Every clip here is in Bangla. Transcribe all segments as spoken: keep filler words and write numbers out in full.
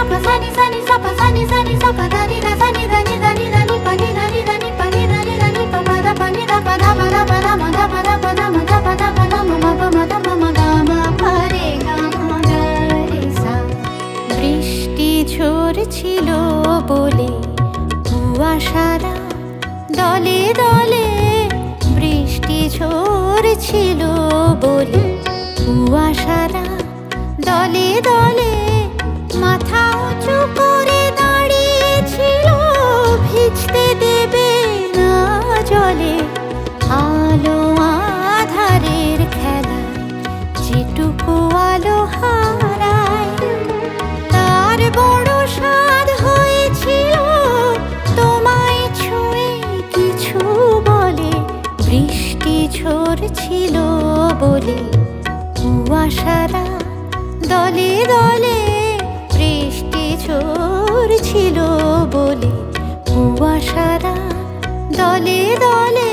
বৃষ্টি ঝরছিল বলে কুয়াশারা দলে দলে, বৃষ্টি ঝরছিল বলে কুয়াশারা দলে দলে, মাথা উঁচু করে দাঁড়িয়েছিল, ভিজতে দেবে না জলে। আলো আধারের খেলা যেটুকু আলো হারায়, তার বড় স্বাদ হয়েছিল তোমায় ছুঁয়ে কিছু বলে। বৃষ্টি ঝরছিল বলে কুয়াশারা দলে দলে, বৃষ্টি ঝরছিল বলে কুয়াশারা দলে দলে।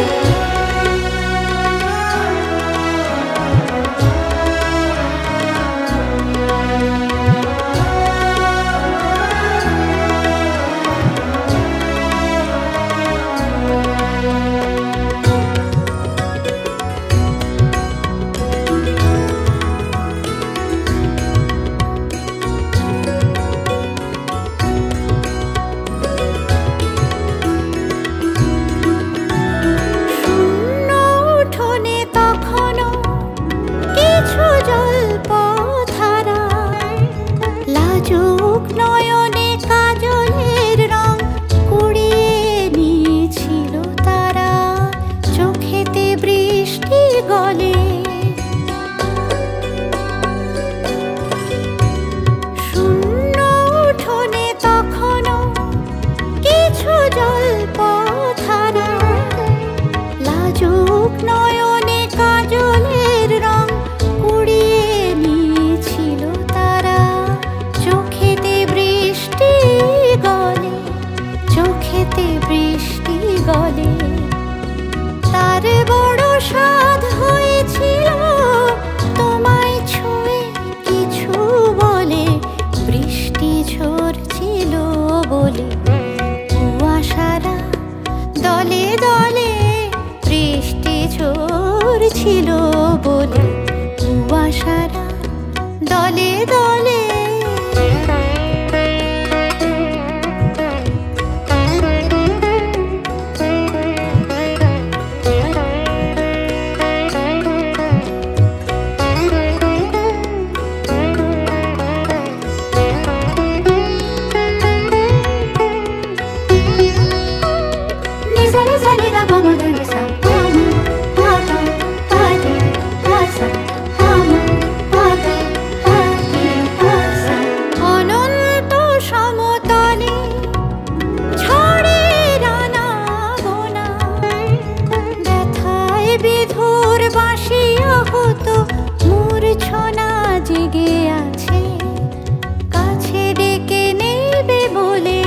নয়নে কাজলের রং কুড়িয়ে নিয়েছিল তারা, চোখেতে বৃষ্টি গলে। শূন্য উঠোনে তখনও কিছু জলপথহারা, লাজুক নয়নে কাজলের রং কুড়িয়ে নিয়েছিল তারা, চোখেতে বৃষ্টি গলে, চোখেতে বৃষ্টি গলে। তার বড় স্বাদ হয়েছিল তোমায় ছুঁয়ে কিছু বলে। বৃষ্টি ঝরছিল বলে কুয়াশারা দলে দলে, বৃষ্টি ঝরছিল বলে কুয়াশারা দলে দলে। অনন্ত সমতলে ঝড়ের আনাগোনা, ব্যথায় বিধুর বাঁশি আহত মূর্ছনা জেগে আছে, কাছে ডেকে নেবে বলে।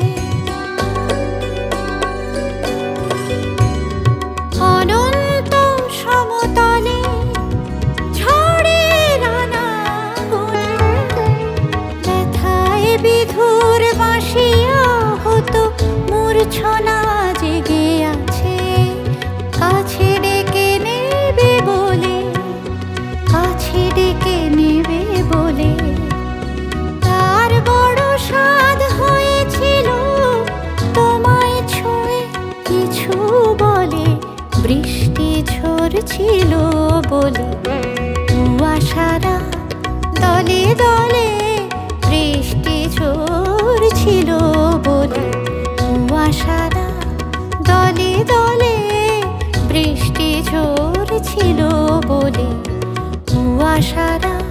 অনন্ত সমতলে ঝড়ের আনাগোনা, ব্যথায় বিধুর বাঁশি আহত মূর্ছনা জেগে আছে, কাছে ডেকে নেবে বলে, কাছে ডেকে নেবে বলে। তার বড় স্বাদ হয়েছিল তোমায় ছুঁয়ে কিছু বলে। বৃষ্টি ঝরছিল বলে কুয়াশারা দলে দলে, বৃষ্টি ঝরছিল বলে কুয়াশারা দলে দলে, বৃষ্টি ঝরছিল বলে কুয়াশারা